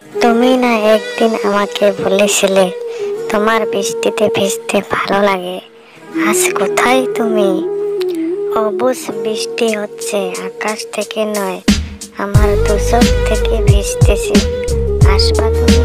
তুমি না একদিন আমাকে বলেছিলে তোমার বৃষ্টিতে ভিজতে ভালো লাগে। আজ কোথায় তুমি? অবুঝ বৃষ্টি হচ্ছে, আকাশ থেকে নয়, আমার দু চোখ থেকে ভিজতেছে। আসবা তুমি?